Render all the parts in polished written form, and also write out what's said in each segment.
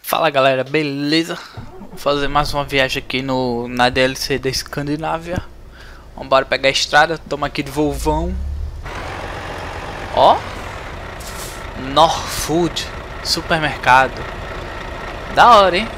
Fala galera, beleza? Vou fazer mais uma viagem aqui na DLC da Escandinávia. Vamos pegar a estrada, estamos aqui de Volvão. Ó, Norfood, supermercado. Da hora, hein?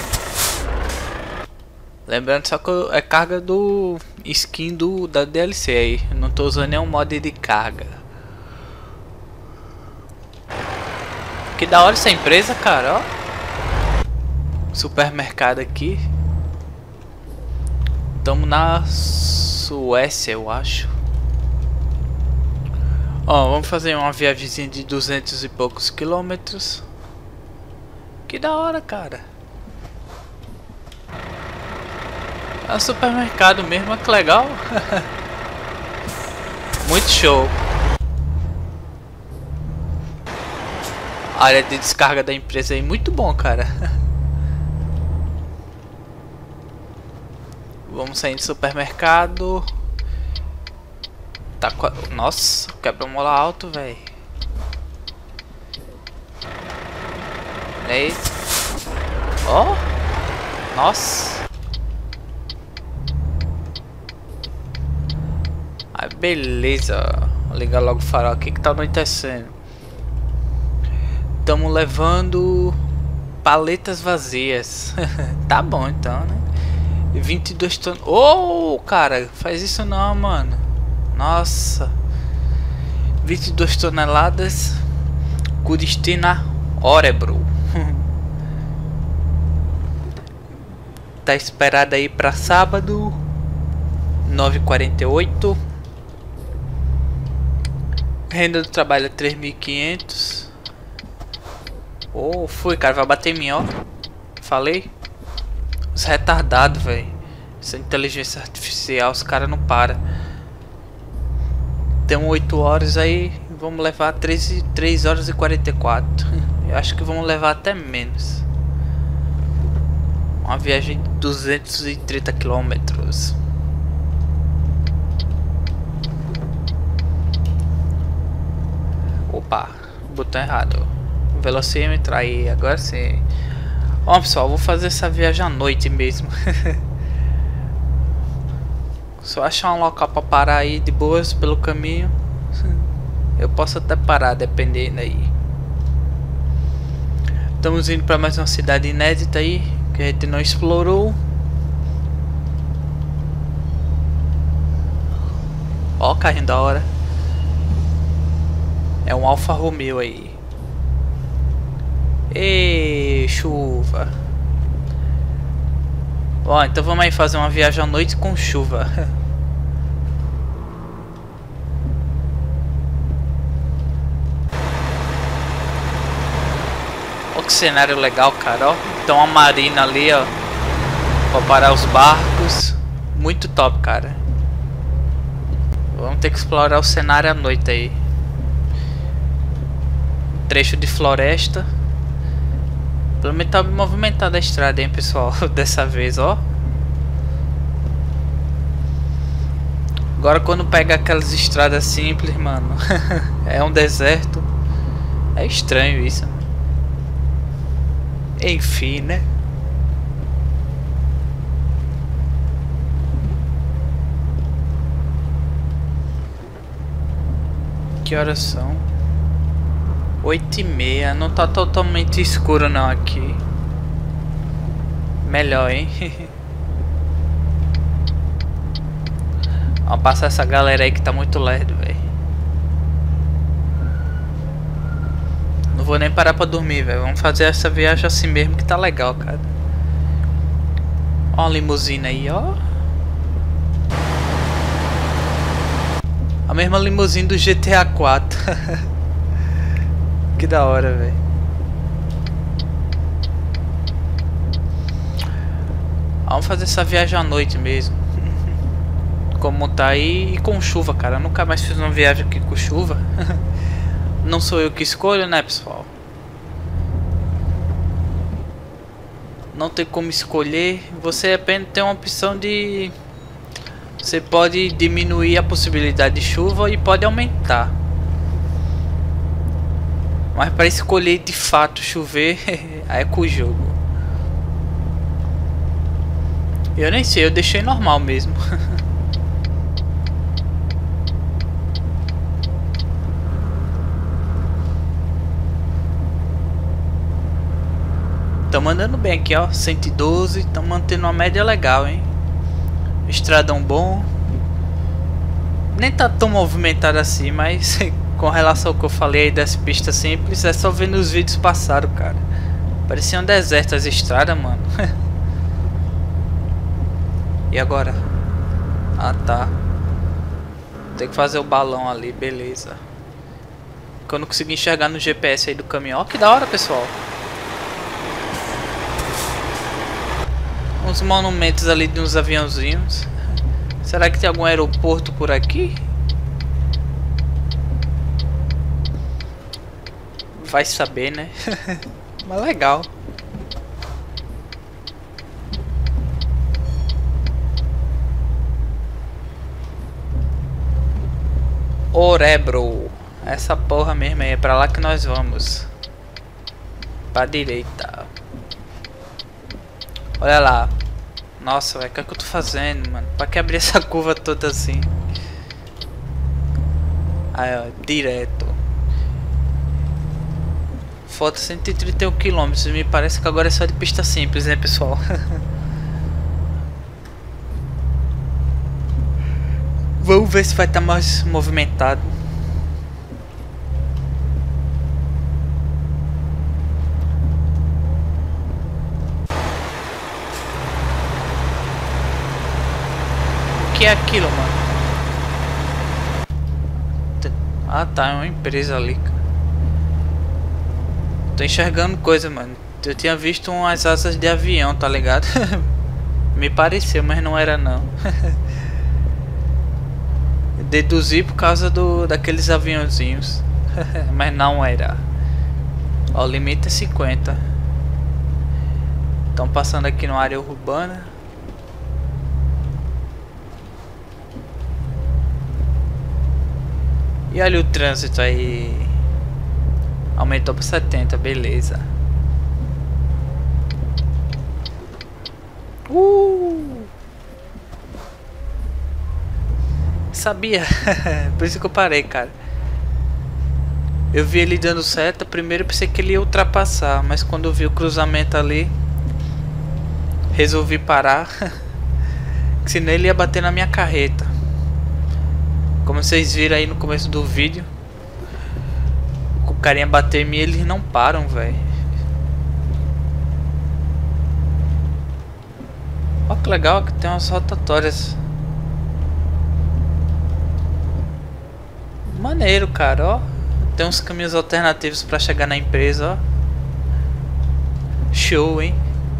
Lembrando só que é carga do skin da DLC aí. Não tô usando nenhum mod de carga. Que da hora essa empresa, cara, ó. Supermercado aqui. Estamos na Suécia, eu acho. Ó, vamos fazer uma viagemzinha de 200 e poucos quilômetros. Que da hora, cara. É um supermercado mesmo, é que legal. Muito show. A área de descarga da empresa aí, muito bom, cara. Vamos sair do supermercado. Tá com a... Nossa, quebra-mola alto, velho. Olha aí. Ó. Nossa. Aí, beleza. Vou ligar logo o farol aqui que tá anoitecendo. Estamos levando paletas vazias. Tá bom então, né? 22 toneladas. Oh, cara, faz isso não, mano. Nossa. 22 toneladas. Kuristina Orebro. Tá esperado aí pra sábado 9h48. Renda do trabalho é 3.500. Oh, fui, cara, vai bater em mim, ó. Falei. Os retardados, velho. Essa inteligência artificial, os caras não param. Tem 8 horas aí. Vamos levar 3 horas e 44. Eu acho que vamos levar até menos. Uma viagem de 230 quilômetros. Opa, botão errado. Velocímetro aí, agora sim. Ó, pessoal, vou fazer essa viagem à noite mesmo. Só achar um local pra parar aí de boas pelo caminho. Eu posso até parar, dependendo aí. Estamos indo pra mais uma cidade inédita aí, que a gente não explorou. Ó, carrinho da hora. É um Alfa Romeo aí. Ei, chuva. Ó, então vamos aí fazer uma viagem à noite com chuva. Ó que cenário legal, cara, ó. Então a marina ali, ó, pra parar os barcos. Muito top, cara. Vamos ter que explorar o cenário à noite aí. Trecho de floresta. Pelo menos tá movimentada a estrada, hein, pessoal. Dessa vez, ó. Agora quando pega aquelas estradas simples, mano. É um deserto. É estranho isso. Enfim, né? Que horas são? 8h30, não tá totalmente escuro não aqui. Melhor, hein? Vamos passar essa galera aí que tá muito lerdo, velho. Não vou nem parar pra dormir, velho. Vamos fazer essa viagem assim mesmo que tá legal, cara. Ó uma limusine aí, ó. A mesma limusine do GTA 4. Que da hora, velho. Vamos fazer essa viagem à noite mesmo. Como tá aí e com chuva, cara. Eu nunca mais fiz uma viagem aqui com chuva. Não sou eu que escolho, né, pessoal? Não tem como escolher. Você apenas tem uma opção de... Você pode diminuir a possibilidade de chuva e pode aumentar. Mas para escolher de fato chover, aí é com o jogo. Eu nem sei, eu deixei normal mesmo. Tamo andando bem aqui, ó. 112, tamo mantendo uma média legal, hein. Estradão bom. Nem tá tão movimentado assim, mas com relação ao que eu falei aí das pistas simples, é só ver nos vídeos passados, cara. Parecia um deserto as estradas, mano. E agora? Ah, tá. Tem que fazer o balão ali, beleza. Que eu não consegui enxergar no GPS aí do caminhão. Ó, que da hora, pessoal. Uns monumentos ali de uns aviãozinhos. Será que tem algum aeroporto por aqui? Vai saber, né? Mas legal. Orebro. Essa porra mesmo aí, é pra lá que nós vamos. Pra direita. Olha lá. Nossa, velho, o que é que eu tô fazendo, mano? Pra que abrir essa curva toda assim? Aí, ó, direto. Falta 131 km. Me parece que agora é só de pista simples, né, pessoal? Vamos ver se vai estar mais movimentado. O que é aquilo, mano? Ah, tá, é uma empresa ali. Tô enxergando coisa, mano. Eu tinha visto umas asas de avião, tá ligado? Me pareceu, mas não era não. Deduzi por causa daqueles aviãozinhos. Mas não era. Ó, o limite é 50. Estão passando aqui na área urbana. E olha o trânsito aí. Aumentou para 70, beleza. Sabia. Por isso que eu parei, cara. Eu vi ele dando seta. Primeiro eu pensei que ele ia ultrapassar, mas quando eu vi o cruzamento ali, resolvi parar. Senão ele ia bater na minha carreta. Como vocês viram aí no começo do vídeo, o carinha bater em mim, eles não param, velho. Olha que legal que tem umas rotatórias. Maneiro, cara, ó. Tem uns caminhos alternativos pra chegar na empresa, ó. Show, hein?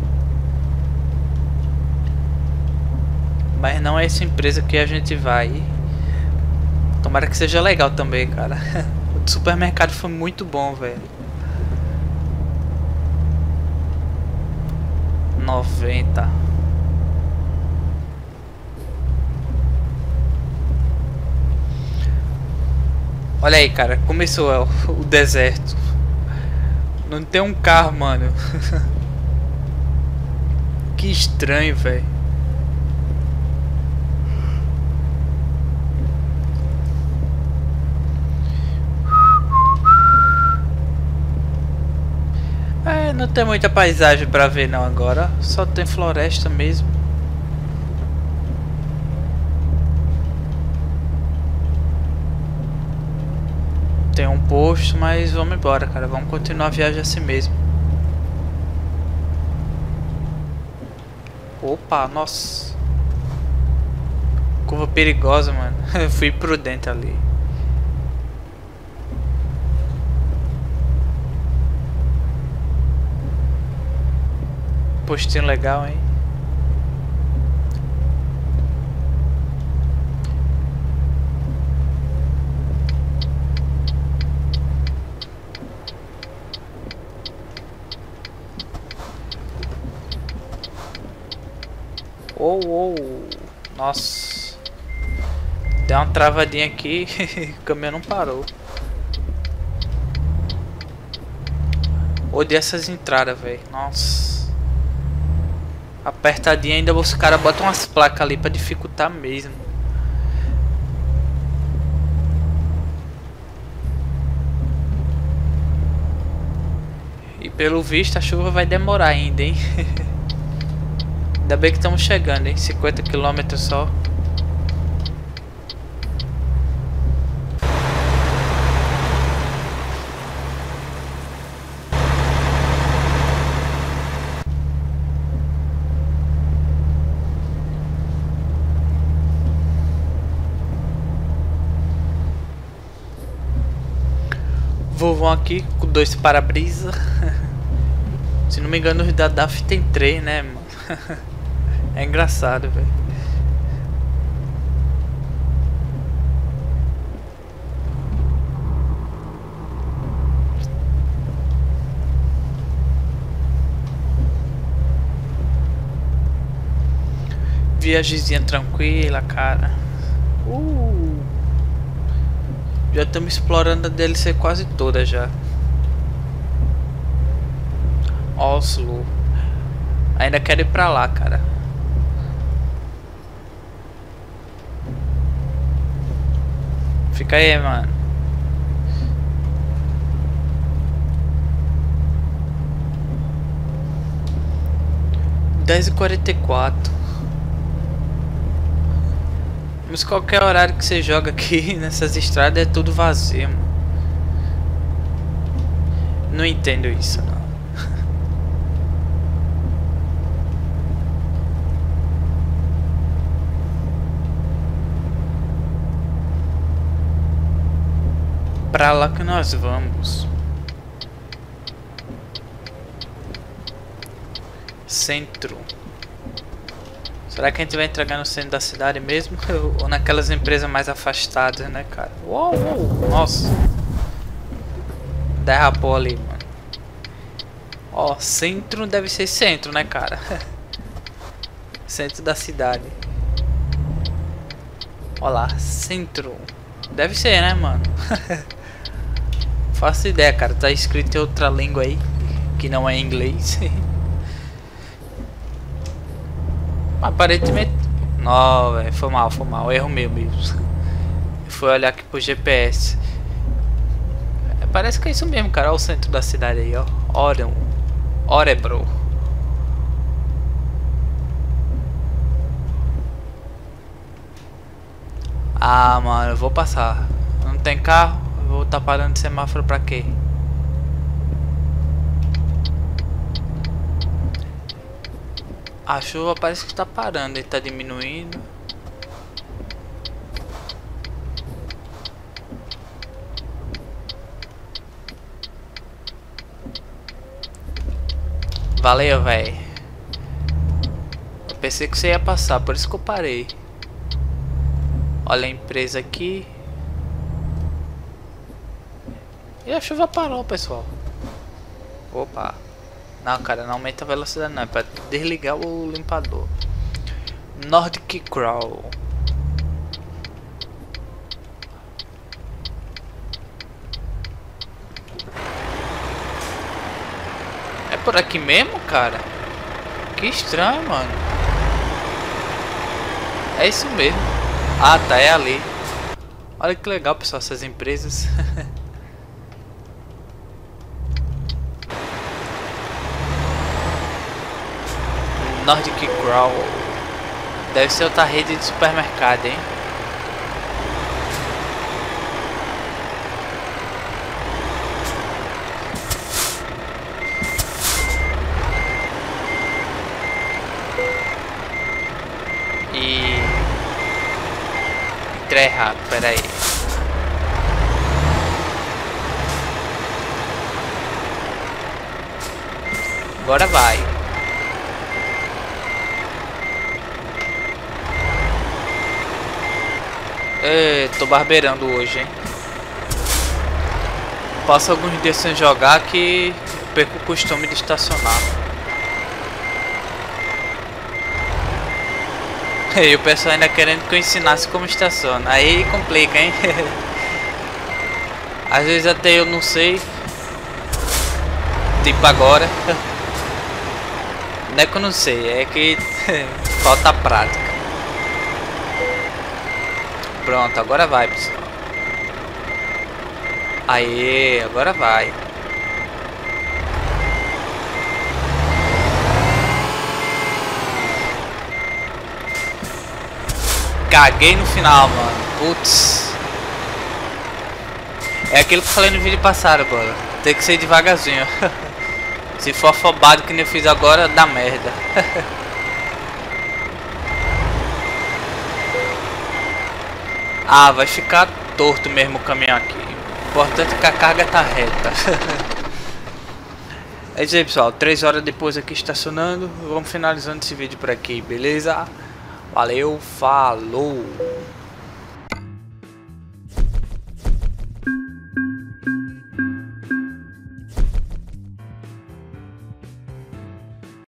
Mas não é essa empresa que a gente vai. Tomara que seja legal também, cara. O supermercado foi muito bom, velho. 90. Olha aí, cara, começou o deserto. Não tem um carro, mano. Que estranho, velho. É, não tem muita paisagem pra ver não agora. Só tem floresta mesmo. Tem um posto, mas vamos embora, cara. Vamos continuar a viagem assim mesmo. Opa, nossa. Curva perigosa, mano. Eu fui prudente ali. Postinho legal, hein? Nossa. Deu uma travadinha aqui. O caminhão não parou. Odeio essas entradas, velho. Nossa. Apertadinha, ainda os caras botam umas placas ali pra dificultar mesmo. E pelo visto a chuva vai demorar ainda, hein? Ainda bem que estamos chegando, hein? 50 km só. Vovão aqui com 2 para-brisa. Se não me engano, os da DAF tem 3, né, mano? É engraçado, velho. Viagemzinha tranquila, cara. Já estamos explorando a DLC quase toda já. Oslo. Ainda quero ir pra lá, cara. Fica aí, mano. (10h44). Mas qualquer horário que você joga aqui nessas estradas é tudo vazio, mano. Não entendo isso, não. Pra lá que nós vamos. Centro. Será que a gente vai entregar no centro da cidade mesmo? Ou naquelas empresas mais afastadas, né, cara? Uou, uou, nossa. Derrapou ali, mano. Ó, centro deve ser centro, né, cara? Centro da cidade. Ó lá, centro. Deve ser, né, mano? Faço ideia, cara. Tá escrito em outra língua aí, que não é inglês. Aparentemente... Não, velho. Foi mal. Erro meu mesmo. Eu fui olhar aqui pro GPS. Parece que é isso mesmo, cara. Olha o centro da cidade aí, ó. Örebro. Ah, mano, eu vou passar. Não tem carro? Eu vou estar parando de semáforo pra quê? A chuva parece que tá parando, ele tá diminuindo. Valeu, velho. Eu pensei que você ia passar, por isso que eu parei. Olha a empresa aqui. E a chuva parou, pessoal. Opa. Não, cara, não aumenta a velocidade não, é pra desligar o limpador. Nordic Crawl. É por aqui mesmo, cara? Que estranho, mano. É isso mesmo. Ah, tá, é ali. Olha que legal, pessoal, essas empresas. Nordic Crawl. Deve ser outra rede de supermercado, hein? E... entrei errado, peraí. Agora vai. Tô barbeirando hoje, hein? Passo alguns dias sem jogar que perco o costume de estacionar. E o pessoal ainda querendo que eu ensinasse como estaciona. Aí complica, hein? Às vezes até eu não sei. tipo agora. Não é que eu não sei, é que falta prática. Pronto, agora vai, pessoal. Aê, agora vai. Caguei no final, mano. Putz. É aquilo que eu falei no vídeo passado, agora. Tem que ser devagarzinho. Se for afobado que nem eu fiz agora, dá merda. Ah, vai ficar torto mesmo o caminho aqui. O importante é que a carga tá reta. É isso aí, pessoal. 3 horas depois aqui estacionando. Vamos finalizando esse vídeo por aqui, beleza? Valeu, falou!